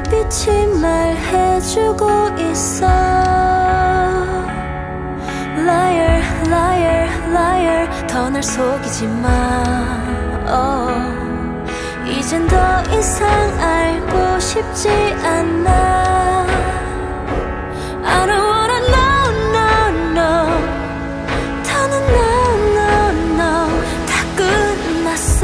빛이 말해주고 있어. Liar, liar, liar. 더 날 속이지 마. 이젠 더 이상 알고 싶지 않아. I don't wanna know, no, no. 더는 no, no, no. 다 끝났어.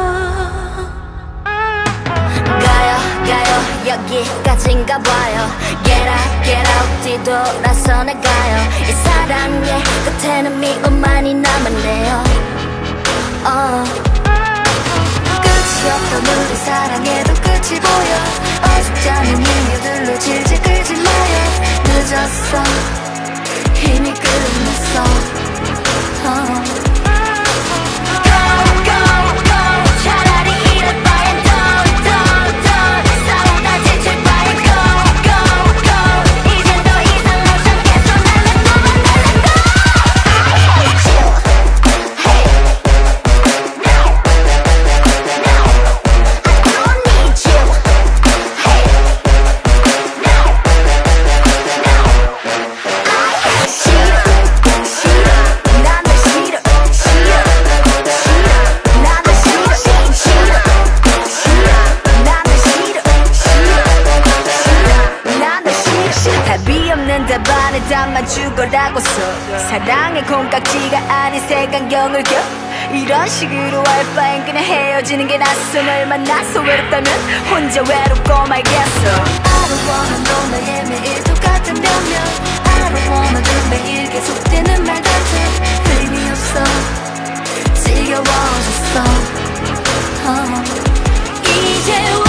가요 여기까지인가 봐요. Get out 뒤돌아서 나가요. 이 사랑의 끝에는 미움만이 남았네요. 끝이 없던 우리 사랑에도 끝이 보여. 어줍지 않은 이유들로 질질 끌지 마요. 늦었어 이미 끝났어. 답안에 담아주거라고서 사랑의 콩깍지가 아닌 색안경을 껴. 이런 식으로 할 바엔 그냥 헤어지는 게 낫어. 널 만나서 외롭다면 혼자 외롭고 말겠어. I don't wanna know 나의 매일 똑같은 변명. I don't wanna 그 매일 계속되는 말 같아. 의미 없어 지겨워졌어. 이제